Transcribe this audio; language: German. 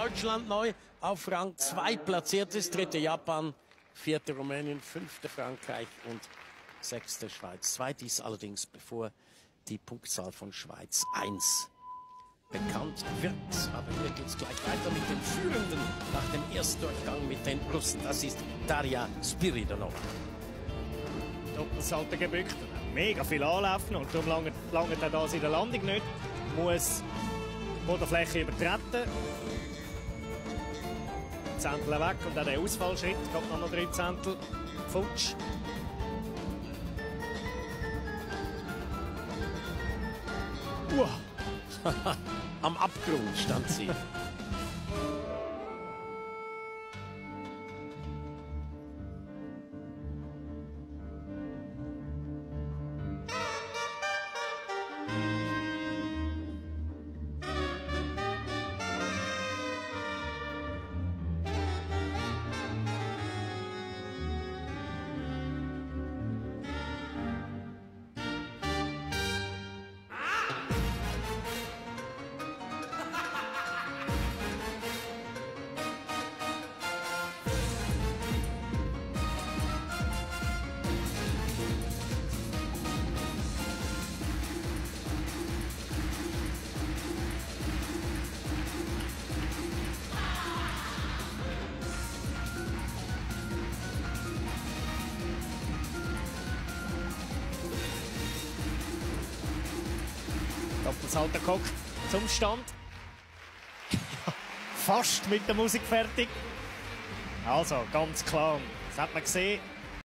Deutschland neu auf Rang 2 platziert ist. 3. Japan, 4. Rumänien, 5. Frankreich und 6. Schweiz. 2 dies allerdings bevor die Punktzahl von Schweiz 1 bekannt wird. Aber hier geht es gleich weiter mit den Führenden nach dem Erstdurchgang mit den Russen. Das ist Darja Spiridonova. Doppelsalto gebückt, mega viel anlaufen und darum lange er das in der Landung nicht. Muss die Bodenfläche übertreten. Zehntel weg und dann der Ausfallschritt, geht noch 3 Zehntel. Futsch. Am Abgrund stand sie. Doppelsalto gehockt zum Stand. Fast mit der Musik fertig. Also, ganz klar. Das hat man gesehen.